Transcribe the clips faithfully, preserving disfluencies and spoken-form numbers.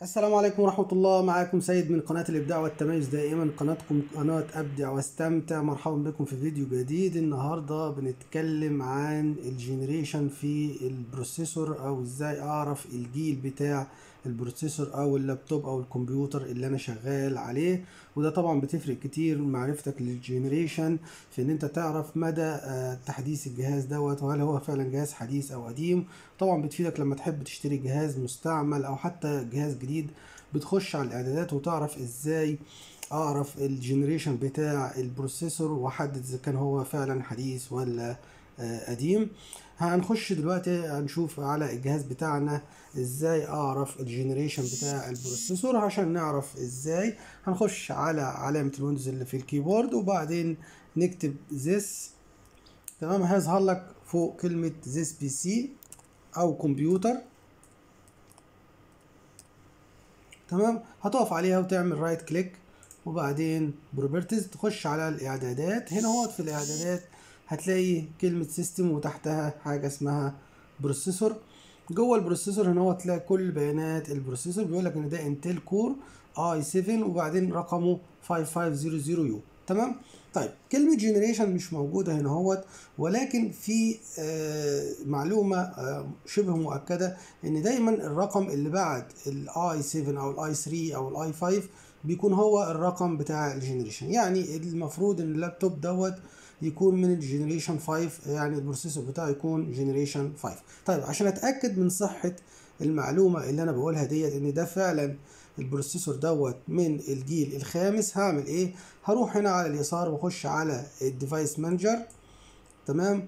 السلام عليكم ورحمة الله. معاكم سيد من قناة الإبداع والتميز، دائما قناتكم قناة أبدع واستمتع. مرحبا بكم في فيديو جديد. النهاردة بنتكلم عن الجينيريشن في البروسيسور، أو إزاي أعرف الجيل بتاع البروسيسور أو اللابتوب أو الكمبيوتر اللي أنا شغال عليه. وده طبعا بتفرق كتير معرفتك للجينيريشن في إن أنت تعرف مدى تحديث الجهاز دوت، وهل هو فعلا جهاز حديث أو قديم. طبعا بتفيدك لما تحب تشتري جهاز مستعمل أو حتى جهاز جديد، بتخش على الاعدادات وتعرف ازاي اعرف الجنريشن بتاع البروسيسور واحدد اذا كان هو فعلا حديث ولا آه قديم. هنخش دلوقتي هنشوف على الجهاز بتاعنا ازاي اعرف الجنريشن بتاع البروسيسور. عشان نعرف ازاي هنخش على علامة الويندوز اللي في الكيبورد، وبعدين نكتب this. تمام، هيظهر لك فوق كلمة this بي سي او كمبيوتر. تمام، هتقف عليها وتعمل رايت كليك، وبعدين بروبرتيز تخش على الاعدادات. هنا هو في الاعدادات هتلاقي كلمة سيستم وتحتها حاجة اسمها بروسيسور. جوه البروسيسور هنا هو تلاقي كل بيانات البروسيسور. بيقول لك ان ده انتل كور اي سبعة وبعدين رقمه خمسة خمسة صفر صفر يو. تمام. طيب كلمة جنريشن مش موجودة هنا اهوت، ولكن في آه معلومة آه شبه مؤكدة ان دايما الرقم اللي بعد الاي سبعة او الاي ثلاثة او الاي خمسة بيكون هو الرقم بتاع الجنريشن. يعني المفروض ان اللابتوب دوت يكون من الجنريشن خمسة، يعني البروسيسور بتاعه يكون جنريشن خمسة. طيب عشان اتاكد من صحة المعلومة اللي انا بقولها ديت ان ده فعلا البروسيسور دوت من الجيل الخامس، هعمل ايه؟ هروح هنا على اليسار واخش على الديفايس مانجر. تمام،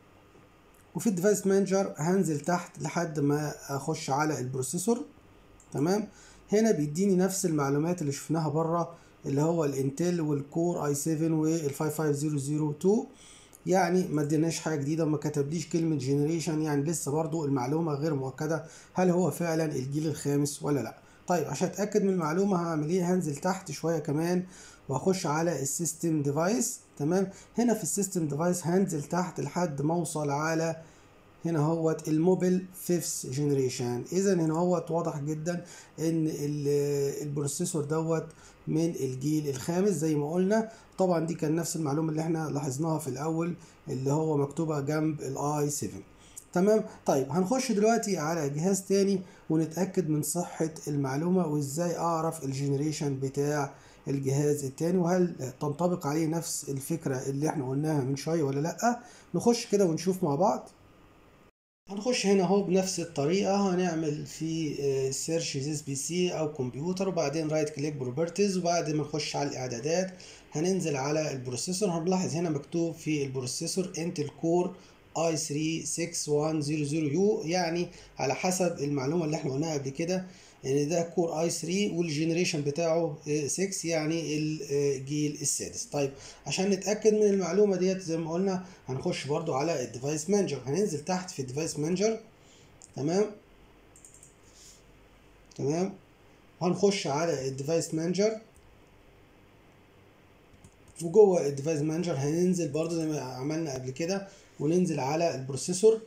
وفي الديفايس مانجر هنزل تحت لحد ما اخش على البروسيسور. تمام، هنا بيديني نفس المعلومات اللي شفناها بره، اللي هو الانتل والكور اي سبعة وال خمسة خمسة صفر صفر اتنين. يعني ما اديناش حاجه جديده وما كتبليش كلمه جنريشن، يعني لسه برضو المعلومه غير مؤكده هل هو فعلا الجيل الخامس ولا لا. طيب عشان اتاكد من المعلومه هعمل ايه؟ هنزل تحت شويه كمان واخش على السيستم ديفايس. تمام، هنا في السيستم ديفايس هنزل تحت لحد ما اوصل على هنا هوت الموبيل فيفث جنريشن. اذا هنا هوت واضح جدا ان البروسيسور دوت من الجيل الخامس زي ما قلنا. طبعا دي كان نفس المعلومه اللي احنا لاحظناها في الاول اللي هو مكتوبه جنب الاي سبعة. تمام. طيب هنخش دلوقتي على جهاز تاني ونتاكد من صحه المعلومه وازاي اعرف الجنريشن بتاع الجهاز التاني، وهل تنطبق عليه نفس الفكره اللي احنا قلناها من شويه ولا لا. نخش كده ونشوف مع بعض. هنخش هنا اهو بنفس الطريقة، هنعمل في سيرش ذيس بي سي او كمبيوتر، وبعدين رايت كليك بروبرتيز، وبعد ما نخش على الاعدادات هننزل على البروسيسور. هنلاحظ هنا مكتوب في البروسيسور انتل كور اي ثلاثة ستة واحد صفر صفر يو، يعني على حسب المعلومة اللي احنا قلناها قبل كده ان ده كور اي ثلاثة والجنريشن بتاعه ستة، يعني الجيل السادس. طيب عشان نتاكد من المعلومه ديت زي ما قلنا هنخش برضو على الديفايس مانجر. هننزل تحت في الديفايس مانجر. تمام تمام هنخش على الديفايس مانجر، وجوه الديفايس مانجر هننزل برضو زي ما عملنا قبل كده وننزل على البروسيسور.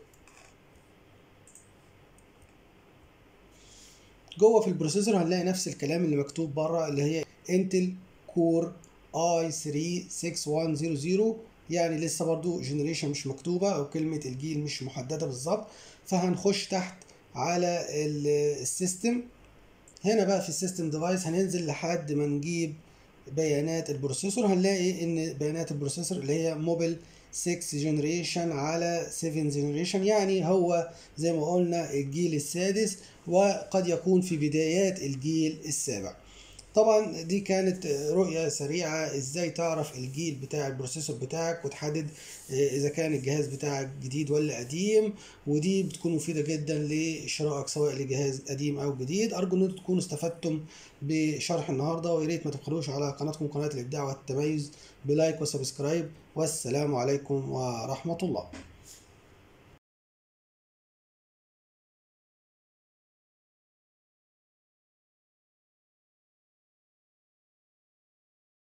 جوه في البروسيسور هنلاقي نفس الكلام اللي مكتوب بره، اللي هي انتل كور اي ثلاثة ستة واحد صفر صفر، يعني لسه برضو جنريشن مش مكتوبه او كلمه الجيل مش محدده بالظبط. فهنخش تحت على السيستم. هنا بقى في السيستم ديفايس هننزل لحد ما نجيب بيانات البروسيسور. هنلاقي ان بيانات البروسيسور اللي هي موبيل ستة جنريشن على سبعة جنريشن، يعني هو زي ما قلنا الجيل السادس وقد يكون في بدايات الجيل السابع. طبعا دي كانت رؤية سريعة ازاي تعرف الجيل بتاع البروسيسور بتاعك وتحدد اذا كان الجهاز بتاعك جديد ولا قديم، ودي بتكون مفيدة جدا لشرائك سواء لجهاز قديم او جديد. ارجو ان انتم تكونوا استفدتم بشرح النهارده، ويا ريت ما تبخلوش على قناتكم قناة الابداع والتميز بلايك وسبسكرايب. والسلام عليكم ورحمة الله.